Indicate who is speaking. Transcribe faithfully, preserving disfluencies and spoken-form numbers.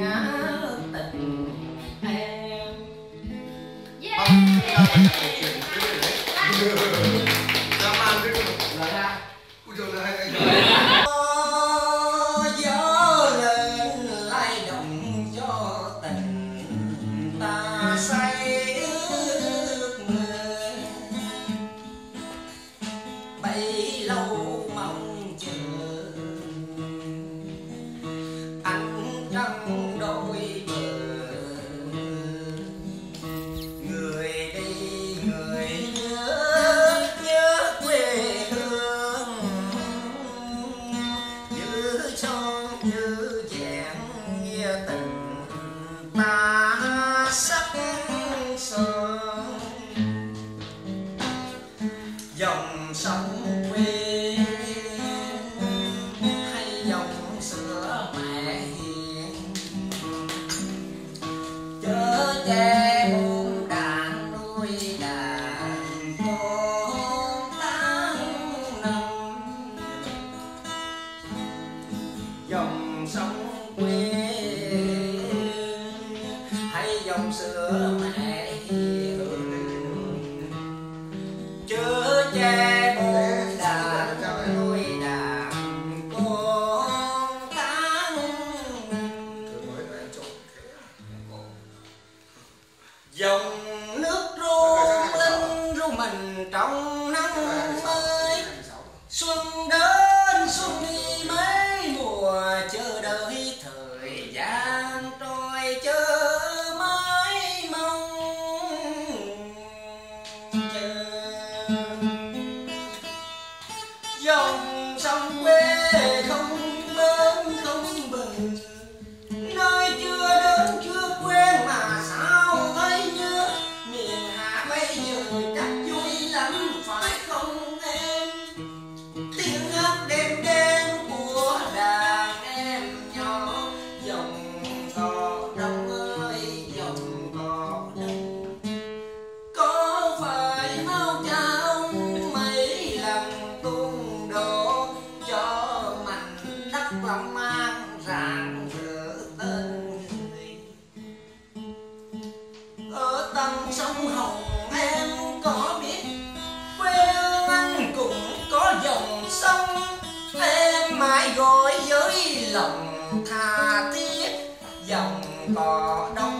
Speaker 1: tình em.
Speaker 2: Yeah. Làm ăn cái lời ha. Ui trời ơi anh.
Speaker 1: Gió lên lay động cho tình ta say ước mơ, bấy lâu mong chờ anh trong đôi bờ. Người đi người nhớ nhớ quê hương, giữ cho như vẹn nghĩa tình ta sắc son. Dòng sông quê hay dòng sữa mẹ hiền, chở che muôn đàn nuôi đàn con tháng năm. Dòng sông quê hay dòng sữa mẹ hiền, chở che muôn đàn nuôi đàn con tháng năm. Dòng nước ruông linh ru mình trong nắng mới, xuân đến xuân đi mấy mùa chờ đợi thời gian trôi chờ mãi mong chờ. Dòng sông quê không bến không bờ, nơi chưa đến chưa quen mà sao thấy nhớ. Miền Hạ bây giờ chắc vui lắm phải không em? Tiếng hát đêm đêm của đàn em nhỏ, dòng cò đông ơi dòng cò đông, có phải mau cha ông mấy lần tung đổ cho mảnh đất làm mang rạng rỡ tên người. Ở tận sông Hồng em có biết, quê hương anh cũng có dòng sông, em mãi gọi với lòng tha thiết. Dòng cò đông